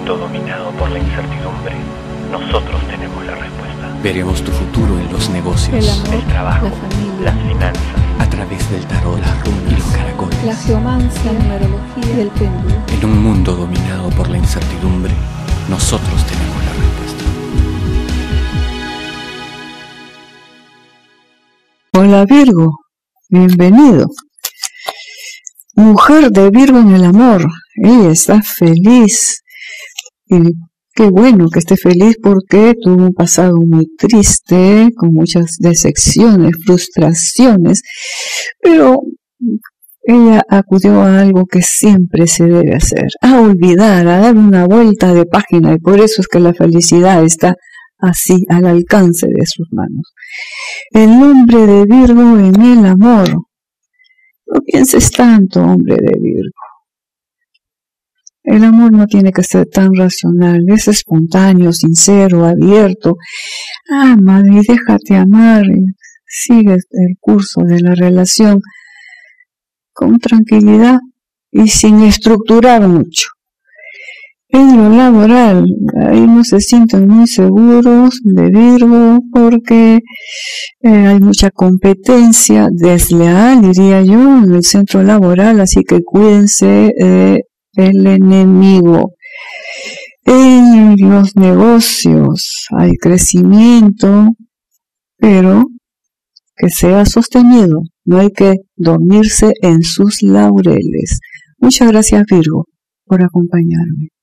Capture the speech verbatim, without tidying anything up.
mundo dominado por la incertidumbre, nosotros tenemos la respuesta. Veremos tu futuro en los negocios, el amor, el trabajo, la familia, las finanzas, a través del tarot, las runas y los caracoles. la geomancia, la numerología y el péndulo. En un mundo dominado por la incertidumbre, nosotros tenemos la respuesta. Hola Virgo, bienvenido. Mujer de Virgo en el amor, ella está feliz y qué bueno que esté feliz porque tuvo un pasado muy triste, con muchas decepciones, frustraciones, pero ella acudió a algo que siempre se debe hacer, a olvidar, a dar una vuelta de página, y por eso es que la felicidad está así al alcance de sus manos. El hombre de Virgo en el amor. No pienses tanto, hombre de Virgo. El amor no tiene que ser tan racional, es espontáneo, sincero, abierto. Ama y déjate amar y sigue el curso de la relación con tranquilidad y sin estructurar mucho. En lo laboral, ahí no se sienten muy seguros de Virgo porque eh, hay mucha competencia desleal, diría yo, en el centro laboral, así que cuídense eh, del enemigo. En los negocios hay crecimiento, pero que sea sostenido, no hay que dormirse en sus laureles. Muchas gracias Virgo por acompañarme.